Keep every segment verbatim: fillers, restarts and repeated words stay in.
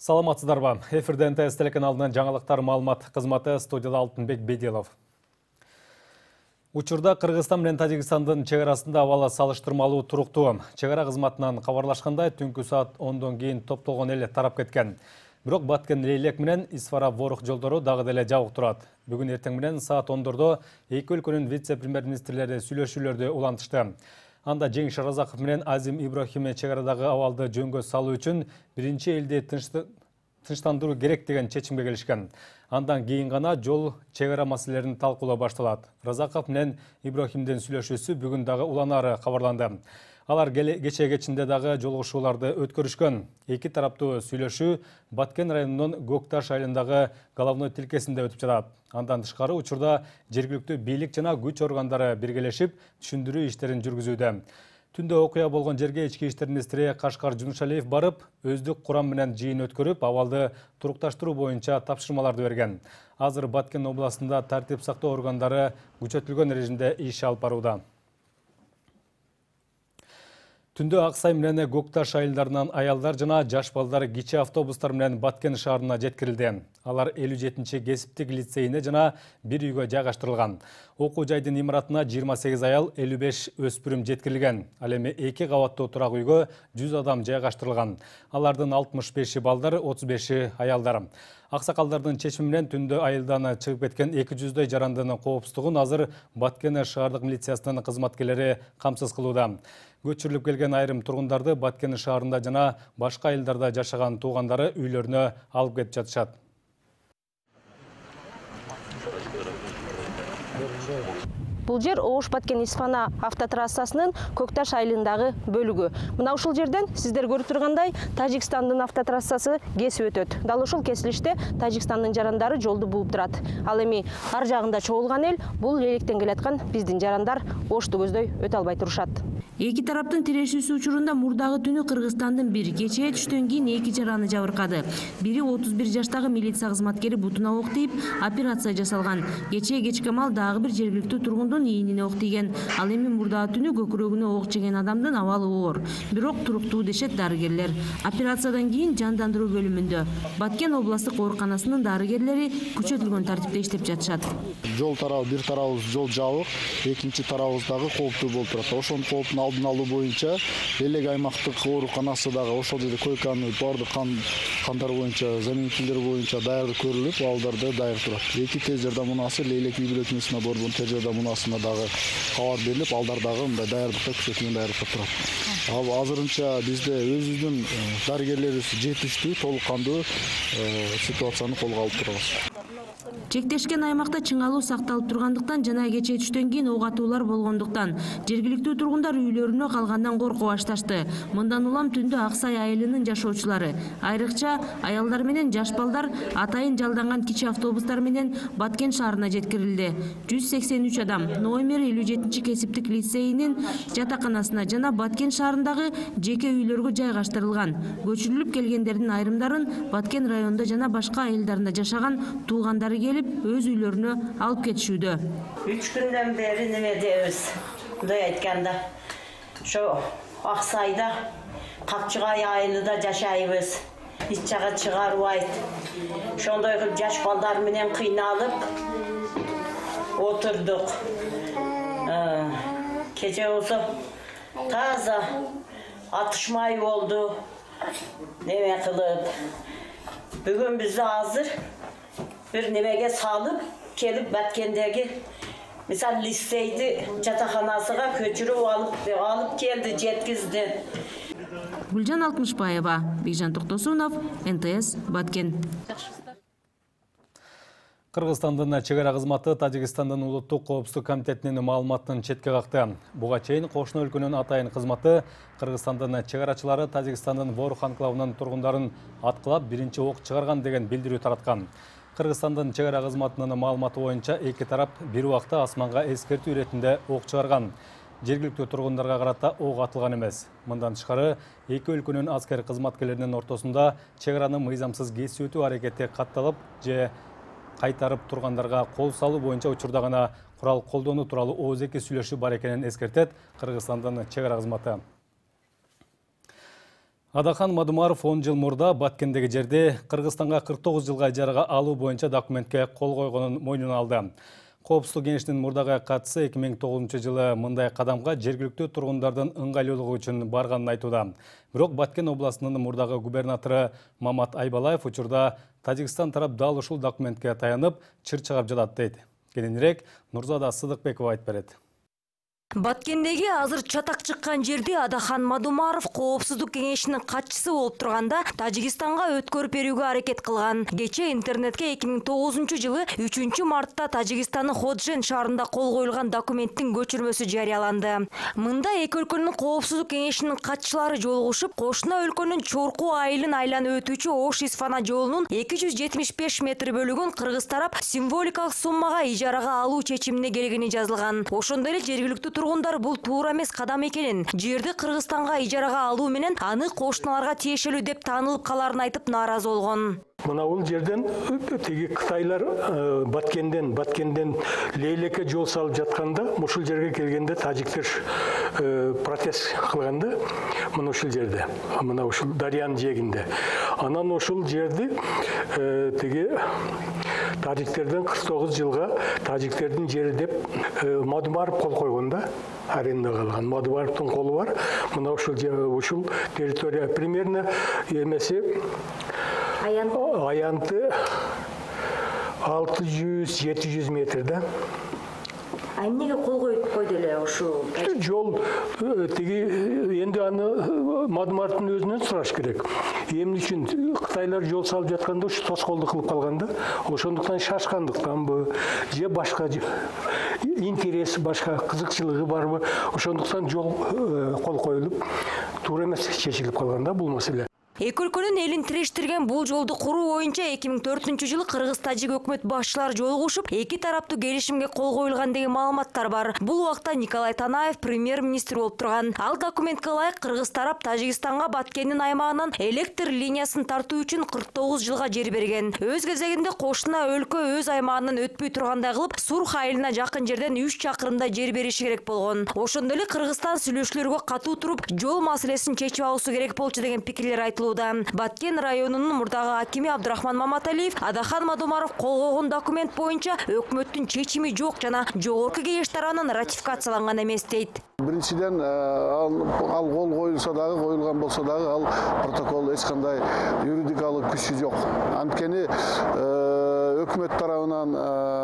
Саламатсыздарбы. Эфирде эн тэ эс телеканалынан жаңалықтар маалымат қызматы, студияда Алтынбек Беделов. Учурда Кыргызстан менен Тажикстандын чегарасында абалы салыштырмалуу туруктуу. Чегара кызматынан кабарлашкандай, түнкү саат ондон кийин топтолгон эл тарап кеткен. Бирок Баткен Лейлек менен Исфара Ворух жолдору дагы деле жабык турат. Бүгүн эртең менен саат ондордо эки өлкөнүн вице-премьер-министрлери сүйлөшүүлөрдү улантышты. Анда Жеңиш Разаков менен Азим Ибрахим чегарадагы абалды жөнгө салуу үчүн биринчи элди тынчтандыруу керек деген чечимге келишкен. Андан кийин гана жол чегара маселелерин талкуулоо башталат. Разаков менен Ибрахимдин сүйлөшүүсү бүгүн дагы уланары кабарланды. Алар кечээ кечинде дагы жолугушууларды өткөрүшкөн. Эки тараптуу сүйлөшүү Баткен районунун Гокташ айылындагы головной тилкесинде өтүп жатат. Андан тышкары учурда жергиликтүү бийлик жана күч органдары биргелешип түшүндүрүү иштерин жүргүзүүдө. Түндө окуя болгон жерге ички иштер министри Кашкар Жунушалиев барып, өздүк курам менен жыйын өткөрүп, абалды турукташтыруу боюнча тапшырмаларды берген. Азыр Баткен областында тартип сактоо органдары күчөтүлгөн режимде иш алып барууда. Түндө Аксай менен Гокташ айылдарынан аялдар жана жаш балдар кичи автобустар менен Баткен шаарына жеткирилди. Алар элүү жетинчи кесиптик лицейине жана бир үйгө жайгаштырылган. Окуу жайдын имаратына жыйырма сегиз аял, элүү беш өспүрүм жеткирилген. Ал эми эки кабаттуу турак үйгө жүз адам жайгаштырылган. Алардын алтымыш беши балдар, отуз беши аялдар. Аксакалдардын чечими менен түндө айылдан чыгып кеткен эки жүздөй жарандынын коопсуздугун азыр Баткен шаардык милициясынын кызматкерлери камсыз кылууда. Көчүрүлүп келген айрым тургундарды Баткен шаарында жана башка айылдарда жашаган туугандары үйлөрүнө алып кетип жатышат. Бул жер Ош-Баткен Исфана автотрассасынын Көкташ айылындагы бөлүгү. Мына ушул жерден сиздер көрүп тургандай Тажикстандын автотрассасы кесип өтөт. Дал ушул кесилиште Тажикстандын жарандары жолду бууп турат. Ал эми ар жагында чогулган эл бул Лейлектен келаткан биздин жарандар Ошто көздөй өтө албай турушат. Эки тараптын тирешүүсү учурунда мурдагы түнү Кыргызстандын бир кечээ түштөн кийин эки жараны жабыркады. Бири отуз бир жаштагы милиция кызматкери бутуна ок тийип, операция жасалган. Кечээ кечке мал дагы бир жергиликтүү тургундун ийинине ок тийген. Ал эми мурдагы түнү көкүрөгүнө ок жеген адамдын абалы оор. Бирок туруктуу дешет дарыгерлер. Операциядан кийин жандандыруу бөлүмүндө Баткен областтык ооруканасынын дарыгерлери күчөтүлгөн тартипте иштеп жатышат. Жол тарабы бир тарабыбыз жол жабык, экинчи тарабыбыз дагы кооптуу болуп турат. Ошонун кооптун алдын алуу боюнча элек аймактык ооруканасы дагы ошол жерде койканы баардык кан кандар боюнча, заменителер боюнча даярдык көрүлүп, абалдарды даяр турат. Эки тез жардам мунаасы Лейлек үй бүлөкчүсүнө борбон тез жардам мунасына дагы кабар берилип, алдар дагы мындай даярдыкта күчөтүлгөн даярдыкта турат. Ал азырынча бизде өзүбүздүн дарыгерлерибиз жетиштүү, толук кандуу ситуацияны колго алып турабыз. Чектешкен аймакта чыңалуу сакталып тургандыктан жана кечээ түштөн кийин ок атуулар болгондуктан жергиликтүү тургундар үйлөрүнө калгандан коркуп башташты. Мындан улам түндө Аксай айылынын жашоочулары, айрыкча аялдар менен жаш балдар атайын жалданган кичи автобустар менен Баткен шаарына жеткирилди. жүз сексен үч адам номер элүү жетинчи кесиптик лицейинин жатаканасына жана Баткен шаарындагы жеке үйлөргө жайгаштырылган. Көчүрүлүп келгендердин айрымдарын Баткен районунда жана башка айылдарында жашаган туугандары келип өз үйлөрүнө алып кетишүүдө. Үч күндөн бери неме дейбиз? Кудай айтканда, ошо Аксайда Капчыгай айылында жашайбыз. Эч жага чыгарбайт. Ошондой кылып жаш балдар менен кыйналып отурдук. Кече болсо таза атышмай болду. Неме кылып. Бүгүн бизди азыр bir nemege salıp gelip Batkendeki misal listeydi жатаканасыга көчүрүп alıp alıp geldi, жеткизди. Гүлжан Алтмышбаева, Бекжан Токтосунов, эн тэ эс Баткен. Кыргызстандын чегара кызматы Тажикстандын улуттук коопсуздук комитетинин маалыматын четке какты. Буга чейин кошуна өлкөнүн атайын кызматы Кыргызстандын чегарачылары Тажикстандын Ворух анклавынын тургундарын аткылап биринчи ок чыгарган деген билдирүү тараткан. Кыргызстандын чегара кызматынын маалыматы боюнча эки тарап бир убакта асманга эскертүү иретинде ок чыгарган. Жергиликтүү тургундарга карата ок атылган эмес. Мындан тышкары эки өлкөнүн аскер кызматкерлеринин ортосунда чегараны мыйзамсыз кесип өтүү аракети катталып же кайтарып тургандарга кол салуу боюнча учурда гана курал колдонуу тууралуу ооз-эки сүйлөшүү бар экенин эскертет Кыргызстандын чегара кызматы. Адахан Мадумаров он жыл мурда Баткендеги жерде Кыргызстанга кырк тогуз жылга ижарага алуу боюнча документке кол койгонун мойнуна алды. Коопсуздук кеңешинин мурдагы катысы эки миң тогузунчу жылы мындай кадамга жергиликтүү тургундардын ыңгайлуулугу үчүн барганын айтууда. Бирок Баткен областынын мурдагы губернатору Мамат Айбалаев учурда Тажикстан тарап дал ушул документке таянып чыр чыгап жатат дейт. Кененирээк Нурзада Сыдыкбекова айтып берет. Баткендеги азыр чатак чыккан жерде Адахан Мадумаров коопсуздук кеңешинин катчысы болуп турганда Тажикстанга өткөрүп берүүгө аракет кылган. Кече интернетке эки миң тогузунчу жылы үчүнчү мартта Тажикстандын Ходжен шаарында кол коюлган документтин көчүрмөсү жарыяланды. Мында эки өлкөнүн коопсуздук кеңешинин катчылары жолугушуп, кошуна өлкөнүн Чорку айылын айланып өтүүчү Ош-Исфана жолунун эки жүз жетимиш беш метр бөлүгүн кыргыз тарап символикалык суммага ижарага алуу чечимине келгени жазылган. Ошондой эле жергиликтүү тургундар бул туура эмес кадам экенин, жерди Кыргызстанга ижарага алуу менен аны кошуналарга тиешелүү деп таанылып каларын айтып нааразы болгон. Мына бул жерден тиги Кытайлар Баткенден, Баткенден Лейлекке жол салып жатканда, ушул жерге келгенде тажиктер протест кылганда, мына ушул жерде, мына ушул дарыянын жээгинде. Анан ушул жерди тиги тажиктерден кырк тогуз жылга тажиктердин жери деп Мадумаров кол койгон да. Арендага алган Мадумаровдун колу бар. Мына ушул ушул территория примерно эмеси аянты алты жүз жети жүз метр да. А эмнеге кол коюп койду эле ушул жол тиги энди аны Мадумаровдун өзүнөн сураш керек. Эмне үчүн Кытайлар жол салып жатканда ушу тоскоолдук кылып калганда, ошондуктан шашкандыктанбы, же башка интереси, башка кызыкчылыгы барбы, ошондуктан жол кол коюлуп, туура эмес чечилип калганда бул маселе. Эки өлкөнүн элин тирештирген бул жолду куруу боюнча эки миң төртүнчү жылы кыргыз-тажик өкмөт башчылары жолугушуп, эки тараптуу келишимге кол коюлган деген маалыматтар бар. Бул убакта Николай Танаев премьер-министр болуп турган. Ал документке ылайык кыргыз тарап Тажикстанга Баткендин аймагынан электр линиясын тартуу үчүн кырк тогуз жылга жер берген. Өз кезегинде кошуна өлкө өз аймагынан өтпөй тургандай кылып, Сурх айылына жакын жерден үч чакырымда жер бериши керек болгон. Ошондой эле Кыргызстан сүйлөшүүлөргө катуу туруп, жол маселесин чечип алуусу керек болчу деген пикирлер айтылды. Баткен районунун мурдагы акими Абдрахман Маматалиев Адахан Мадумаров кол койгон документ боюнча өкмөттүн чечими жок жана жогорку кеңеш тарабынан ратификацияланган эмес дейт. Биринчиден ал кол коюлса дагы, коюлган болсо дагы ал протокол эч кандай юридикалык күчү жок. Анткени өкмөт тарабынан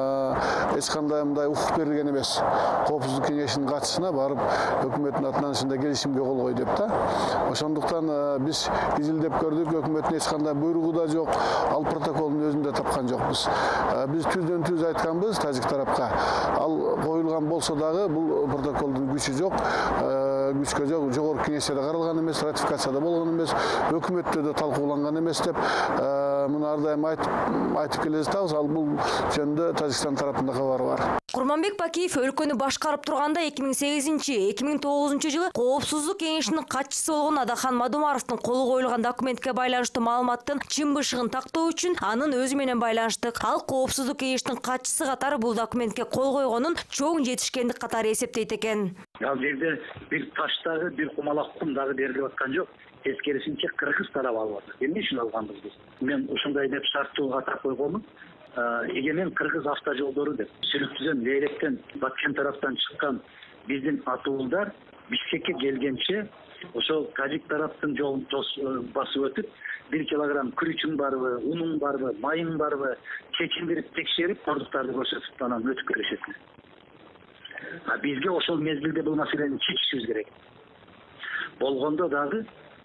эч кандай мындай укук берилген эмес. Коопсуздук кеңешинин катчысына барып өкмөттүн атынан ушундай келишимге кол кой деп да. Ошондуктан биз изилдеп көрдүк, өкмөттүн эч кандай буйругу да жок, ал протоколдун өзүн да тапкан жокпуз. Биз түздөн түз айтканбыз тажик тарапка. Ал коюлган болсо дагы бул протоколдун күчү жок, күчкө жок, жогорку кеңеште да каралган эмес, ратификацияда болгон эмес, өкмөттө да талкууланган эмес деп муну ар дайым айтып айтып келе жатабыз. Ал бул жөнүндө Тажикстан тарапында кабар бар. Курманбек Бакиев өлкөнү башкарып турганда эки миң сегизинчи — эки миң тогузунчу жылы коопсуздук кеңешинин катчысы болгон Адахан Мадумаровдун колу коюлган документке байланыштуу маалыматтын чын бышыгын тактоо үчүн анын өзү менен байланыштык. Ал коопсуздук кеңешинин катчысы катары бул документке кол койгонун чоң жетишкендик катары эсептейт экен. Ал жерде бир таштагы, бир кумалак кум дагы берилип аткан жок. Тескерисинче Кыргыз тарабы алып атат. Эмне үчүн алганбыз биз? Мен ушундай деп шарттуу атап койгонмун. Эгемен Кыргыз автожолдору деп. Сүлүктүдөн, Лейлектен, Баткен тараптан чыккан биздин атуулдар Бишкекке келгенче ошол тажик тараптын жолун басып өтүп, бир килограмм күрүчүң барбы, унуң барбы, майың барбы, чечиндирип текшерип, продукттарды көрсөтүп анан өтүп келишет. А бизге ошол мезгилде бул маселени чечишибиз керек. Болгондо дагы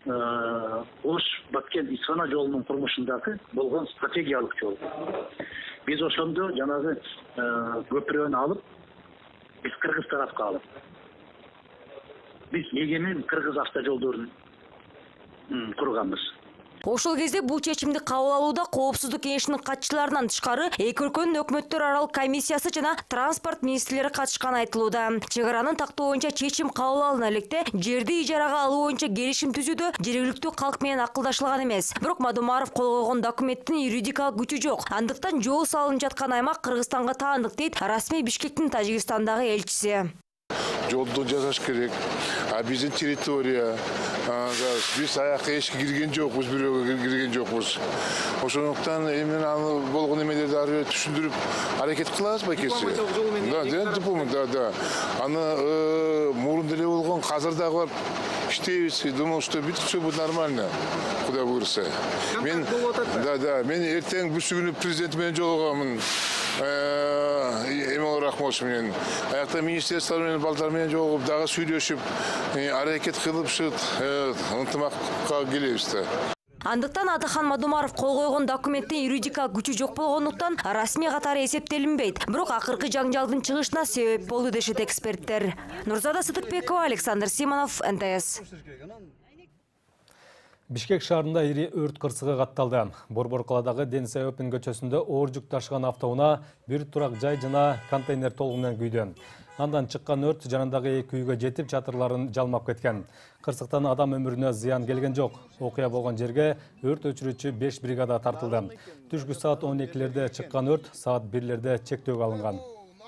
Ош Баткен Исфана жолунун курмушундагы болгон стратегиялык жол. Биз ошондо жанагы көпүрөнү алып, биз Кыргыз тарапка алып, биз эгемен Кыргыз автожолдорун курганбыз. Ошол кезде бул чечимди кабыл алууда коопсуздук кеңешинин катчыларынан тышкары эки өлкөнүн өкмөттөр аралык комиссиясы жана транспорт министрлери катышканы айтылууда. Чек аранын тактоо боюнча чечим кабыл алына электе жерди ижарага алуу боюнча келишим түзүүдө жергиликтүү калк менен акылдашылган эмес. Бирок Мадумаров кол койгон документтин юридикалык күчү жок. Андыктан жол салынып жаткан аймак Кыргызстанга таандык дейт расмий Бишкектин Тажикстандагы элчиси. Жолду жасаш керек. А биздин территория, биз аяққа эшикке кирген жокпуз, бирөөгө кирген жокпуз. Ошондуктан эми аны болгон эмелерди ары түшүндүрүп аракет кылабыз байкеси. Да, да, да. Аны мурун деле болгон, азыр дагы барып иштейбиз. Думаю, что все будет нормально, куда буйрса. Мен, да, да, мен эртең бүсү күнү президент менен жолугамын. Эмел Рахмош менен. Аякта министрлер менен, балдар менен жолугуп, дагы сүйлөшүп, аракет кылып, ынтымакка келебиз да. Андыктан Атахан Мадумаров кол койгон документтин юридикалык күчү жок болгондуктан расмий катары эсептелинбейт. Бирок акыркы жаңжалдын чыгышына себеп болду дешет эксперттер. Нурзада Сыдыкбекова, Александр Симонов, эн тэ эс. Бишкек шаарында ири өрт кырсыгы катталды. Борбор каладагы Денисай Опен көчөсүндө оор жүк ташыган автоунаа бир турак жай жана контейнер толугу менен күйдү. Андан чыккан өрт жанындагы эки үйгө жетип, чатырларын жалмап кеткен. Кырсыктан адам өмүрүнө зыян келген жок. Окуя болгон жерге өрт өчүрүүчү беш бригада тартылды. Түшкү саат он экилерде чыккан өрт саат бирлерде чектөөгө алынган.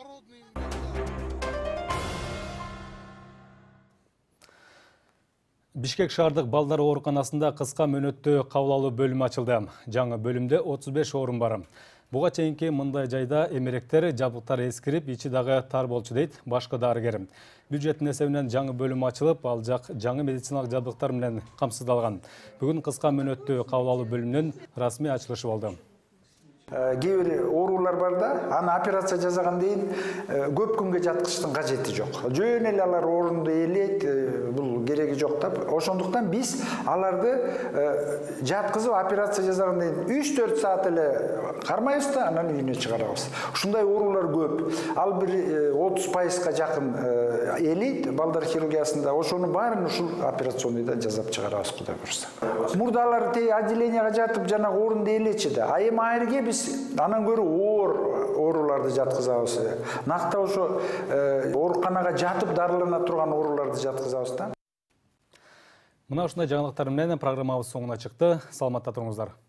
Бишкек шаардык балдар ооруканасында кыска мөөнөттүү кабыл алуу бөлүмү ачылды. Жаңы бөлүмдө отуз беш орун бар. Буга чейинки мындай жайда эмеректер, жабдыктар эскирип, ичи дагы тар болчу дейт башкы дарыгер. Бюджеттин эсебинен жаңы бөлүм ачылып, ал жак жаңы медициналык жабдыктар менен камсыздалган. Бүгүн кыска мөөнөттүү кабыл алуу бөлүмүнүн расмий ачылышы болду. Кээ бир оорулар бар да, аны операция жасаган дейин көп күнгө жаткычтын кажети жок. Жөн эле алар орунду ээлейт, бул кереги жок да. Ошондуктан биз аларды жаткызып операция жасаган дейин үч төрт саат эле кармайбыз да, анан үйүнө чыгарабыз. Ушундай оорулар көп. Ал бир отуз пайызга жакын ээлейт балдар хирургиясында. Ошонун баарын ушул операционныйда жасап чыгарабыз, Кудай буйрса. Мурдалар тей отделенияга жатып жана орунду ээлечи да. А эми айрге биз анан көрү оор ооруларды жаткызабыз. Накта ошо ооруканага жатып дарылана турган ооруларды жаткызабыз да. Мына ушундай жаңылыктар менен программабыз соңуна чыкты. Саламатта туруңуздар.